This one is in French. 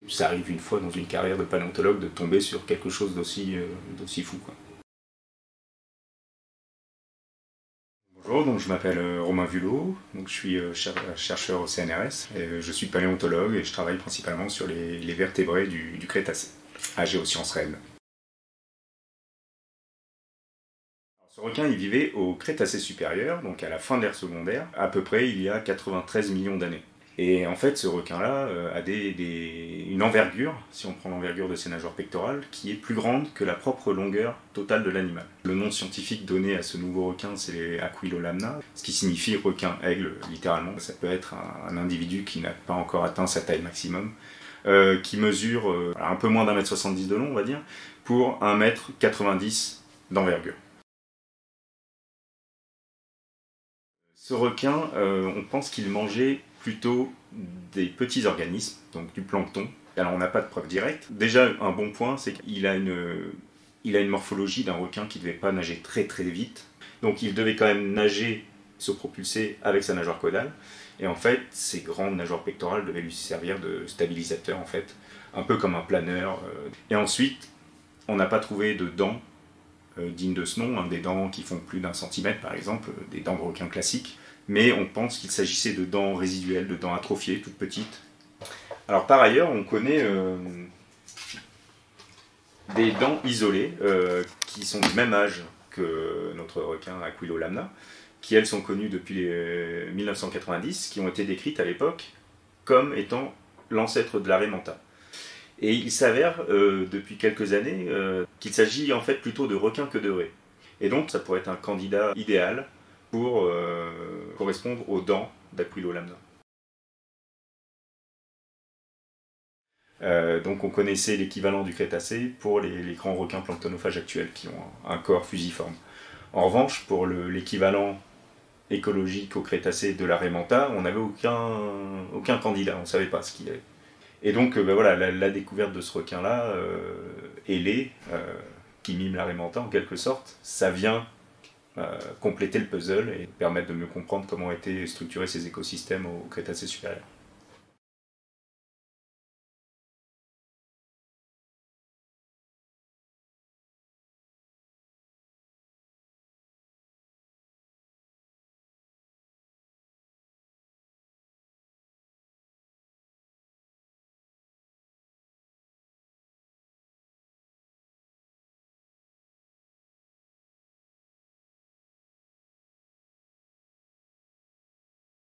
Ça arrive une fois dans une carrière de paléontologue de tomber sur quelque chose d'aussi fou, quoi. Bonjour, donc je m'appelle Romain Vulot, donc je suis chercheur au CNRS, et je suis paléontologue et je travaille principalement sur les vertébrés du Crétacé, à Géosciences réelles. Ce requin, il vivait au Crétacé supérieur, donc à la fin de l'ère secondaire, à peu près il y a 93 millions d'années. Et en fait, ce requin-là a une envergure, si on prend l'envergure de ses nageoires pectorales, qui est plus grande que la propre longueur totale de l'animal. Le nom scientifique donné à ce nouveau requin, c'est Aquilolamna, ce qui signifie requin-aigle, littéralement. Ça peut être un individu qui n'a pas encore atteint sa taille maximum, qui mesure un peu moins d'1,70 m de long, on va dire, pour 1,90 m d'envergure. Ce requin, on pense qu'il mangeait plutôt des petits organismes, donc du plancton. Alors on n'a pas de preuve directe. Déjà, un bon point, c'est qu'il a une morphologie d'un requin qui ne devait pas nager très très vite. Donc il devait quand même nager, se propulser avec sa nageoire caudale. Et en fait, ses grandes nageoires pectorales devaient lui servir de stabilisateur, en fait, un peu comme un planeur. Et ensuite, on n'a pas trouvé de dents dignes de ce nom, hein, des dents qui font plus d'1 cm par exemple, des dents de requin classiques, mais on pense qu'il s'agissait de dents résiduelles, de dents atrophiées, toutes petites. Alors par ailleurs, on connaît des dents isolées qui sont du même âge que notre requin Aquilolamna, qui elles sont connues depuis 1990, qui ont été décrites à l'époque comme étant l'ancêtre de l'aremanta. Et il s'avère, depuis quelques années, qu'il s'agit en fait plutôt de requins que de raies. Et donc ça pourrait être un candidat idéal pour correspondre aux dents d'Aquilolamna. Donc on connaissait l'équivalent du Crétacé pour les grands requins planctonophages actuels qui ont un corps fusiforme. En revanche, pour l'équivalent écologique au Crétacé de l'aremanta, on n'avait aucun candidat, on ne savait pas ce qu'il y avait. Et donc voilà, la découverte de ce requin-là, ailé, qui mime l'aremanta en quelque sorte, ça vient compléter le puzzle et permettre de mieux comprendre comment étaient structurés ces écosystèmes au Crétacé supérieur.